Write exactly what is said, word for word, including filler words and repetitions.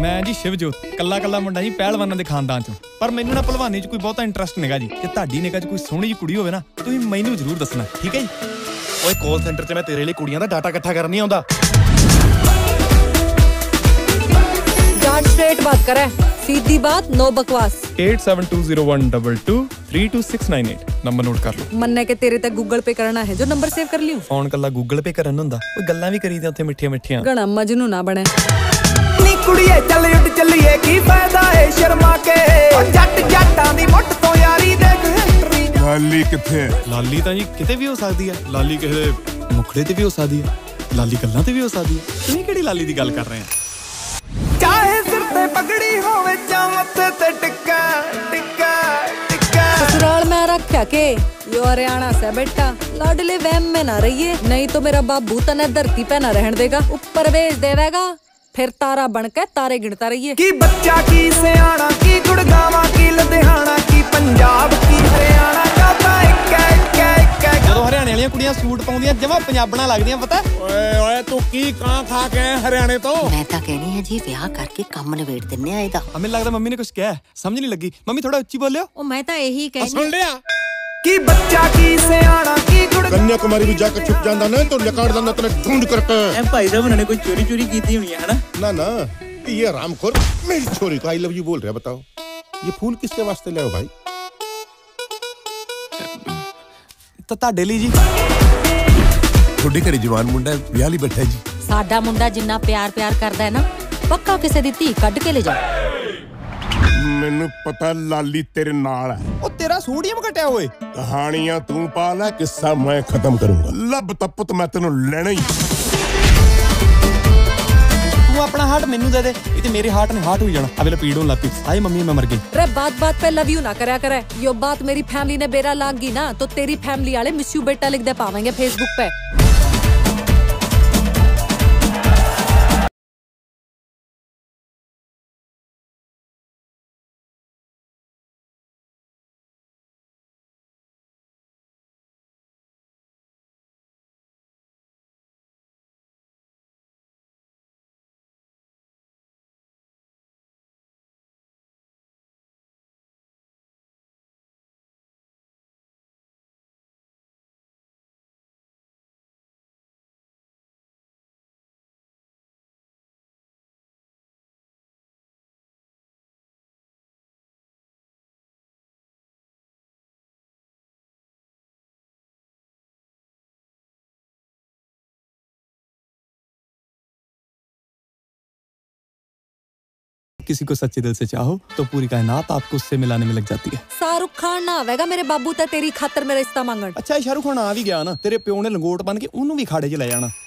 मैं जी शिवजोत कला कला मुंडा जी पहलवानां दे खानदान चों पर मैनूं ना भलवानी च कोई बहुता इंटरस्ट नहींगा जी जे तुहाडी निगाह च कोई सोहणी जी कुड़ी होवे ना तुसीं मैनूं जरूर दसना ठीक है जी ओए कॉल सेंटर च मैं तेरे लिए कुड़ियां दा डाटा इकट्ठा करन नहीं आउंदा जाट स्ट्रेट बात करे सीधी बात नो बकवास eight seven two zero one two two three two six nine eight number note कर लो मन्ने के तेरे ते गूगल पे करना है जो नंबर सेव कर लियो फोन कल्ला गूगल पे करन हुंदा ओए गल्लां भी करी दे उत्थे मिठियां मिठियां गणा मजनू ना बने नी कुड़िए चल उठ चलिए की फायदा है शर्मा के ओ जट जटां दी मुठ तो यारी देख लाली किथे लाली तां जी किते भी हो सकदी है लाली किसे दे मुखड़े ते भी हो सकदी है लाली गल्लां ते भी हो सकदी है तुसीं किहड़ी लाली दी गल कर रहे हैं चाहे सिर ते पगड़ी होवे जा मत्थे ते टिक्का टिक्का टिक्का ससुराल में रखा के यो हरियाणा से बेटा लाडले वहम में ना रहिए नहीं तो मेरा बाबू तने धरती पे ना रहने देगा ऊपर भेज देवेगा फिर तारा बन के तारे गिनता रहिए की बच्चा की सियाणा की गुड़गावा की लुधियाना की पंजाब की हरियाणा का ता इक्का इक्का इक्का ਜਦੋਂ ਹਰਿਆਣੇ ਵਾਲੀਆਂ ਕੁੜੀਆਂ ਸੂਟ ਪਾਉਂਦੀਆਂ ਜਮਾ ਪੰਜਾਬਣਾ ਲੱਗਦੀਆਂ ਪਤਾ ਓਏ ਓਏ ਤੂੰ ਕੀ ਕਾਂ ਖਾ ਕੇ ਆਇਆ ਹਰਿਆਣੇ ਤੋਂ ਮੈਂ ਤਾਂ ਕਹਿਣੀ ਹੈ ਜੀ ਵਿਆਹ ਕਰਕੇ ਕੰਮ ਨਿਬੇੜ ਦਿੰਨੇ ਆ ਇਹਦਾ ਮੈਨੂੰ ਲੱਗਦਾ ਮੰਮੀ ਨੇ ਕੁਝ ਕਿਹਾ ਸਮਝ ਨਹੀਂ ਲੱਗੀ ਮੰਮੀ ਥੋੜਾ ਉੱਚੀ ਬੋਲਿਓ ਉਹ ਮੈਂ ਤਾਂ ਇਹੀ ਕਹਿਣੀ ਸੁਣ ਲਿਆ की बच्चा की सियाणा की गुड़ कन्याकुमारी भी जाके छुप जांदा ना तो लकाड़ दंदा तने ढूंढ करके ए भाई साहब उन्होंने कोई चोरी चोरी की थी होनी है ना ना ना ये रामखोर मेरी छोरी को आई लव यू बोल रहा है बताओ ये फूल किसके वास्ते ले आओ भाई ਤਾਂ ਤੁਹਾਡੇ ਲਈ ਜੀ ਤੁਹਾਡੇ ਘਰੇ ਜਵਾਨ ਮੁੰਡਾ ਵਿਆਹ ਲਈ ਬੈਠਾ ਜੀ ਸਾਡਾ ਮੁੰਡਾ ਜਿੰਨਾ ਪਿਆਰ ਪਿਆਰ ਕਰਦਾ ਹੈ ਨਾ ਪੱਕਾ ਕਿਸੇ ਦੀ ਧੀ ਕੱਢ ਕੇ ਲੈ ਜਾ ਮੈਨੂੰ ਪਤਾ ਲਾਲੀ ਤੇਰੇ ਨਾਲ ਹੈ ਉਹ ਤੇਰਾ ਸੋਡੀਅਮ ਘਟਿਆ ਓਏ ਕਹਾਣੀਆਂ ਤੂੰ ਪਾ ਲੈ ਕਿੱਸਾ ਮੈਂ ਖਤਮ ਕਰੂੰਗਾ ਲੱਭ ਤਪਤ ਮੈਂ ਤੈਨੂੰ ਲੈਣਾ ਹੀ ਤੂੰ ਆਪਣਾ ਹਾਰਟ ਮੈਨੂੰ ਦੇ ਦੇ ਇਹ ਤੇ ਮੇਰੇ ਹਾਰਟ ਨੇ ਹਾਰਟ ਹੋ ਜਾਣਾ ਅਵੇਲੇ ਪੀੜ ਹੋਣ ਲੱਪੀ ਆਏ ਮੰਮੀ ਮੈਂ ਮਰ ਗਈ अरे बात बात पे लव यू ना करया करे यो बात मेरी फैमिली ने बेरा लाग गई ना तो तेरी फैमिली वाले मिस यू बेटा लिख दे पावेंगे फेसबुक पे किसी को सच्चे दिल से चाहो तो पूरी कायनात आपको उससे मिलाने में लग जाती है शाहरुख खान ना आवेगा मेरे बाबू ते तेरी खातर मेरा रिश्ता मांगन अच्छा शाहरुख खान आ भी गया ना तेरे प्यो ने लंगोट बन के ਉਹਨੂੰ ਵੀ ਖਾੜੇ 'ਚ ਲੈ ਜਾਣਾ